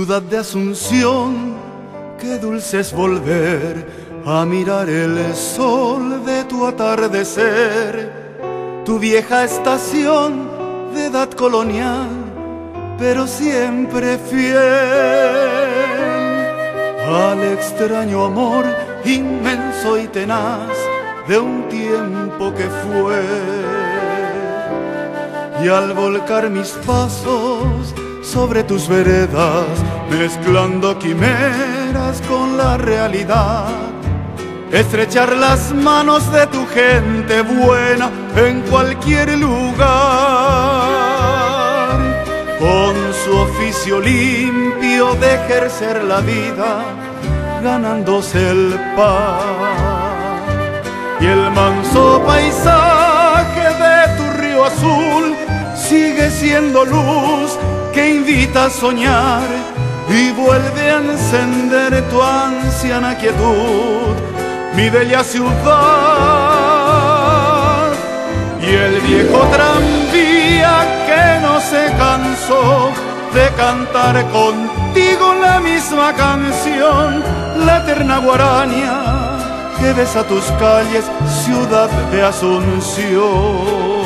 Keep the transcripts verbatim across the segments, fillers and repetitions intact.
Ciudad de Asunción, qué dulce es volver a mirar el sol de tu atardecer, tu vieja estación de edad colonial, pero siempre fiel al extraño amor inmenso y tenaz de un tiempo que fue. Y al volcar mis pasos sobre tus veredas, mezclando quimeras con la realidad, estrechar las manos de tu gente buena en cualquier lugar, con su oficio limpio de ejercer la vida, ganándose el pan. Y el manso paisaje de tu río azul sigue siendo luz que invita a soñar y vuelve a encender tu anciana quietud, mi bella ciudad. Y el viejo tranvía que no se cansó de cantar contigo la misma canción, la eterna guaraña que besa tus calles, ciudad de Asunción.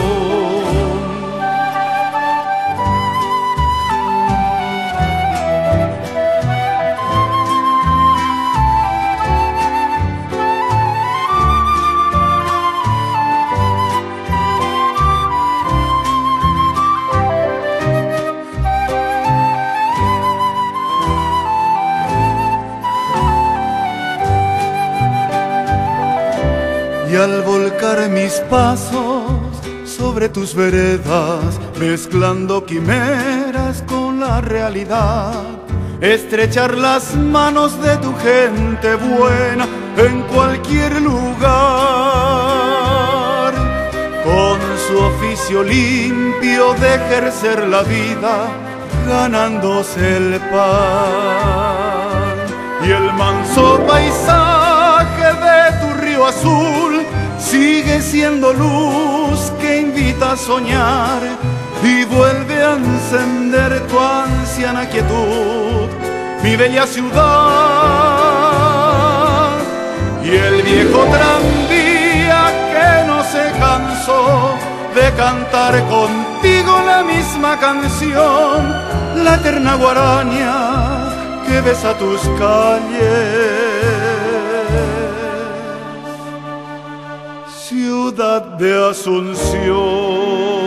Y al volcar mis pasos sobre tus veredas, mezclando quimeras con la realidad, estrechar las manos de tu gente buena en cualquier lugar, con su oficio limpio de ejercer la vida, ganándose el pan. Y el manso paisaje de tu río azul sigue siendo luz que invita a soñar y vuelve a encender tu anciana quietud, mi bella ciudad. Y el viejo tranvía que no se cansó de cantar contigo la misma canción, la eterna guaraña que besa tus calles, ciudad de Asunción.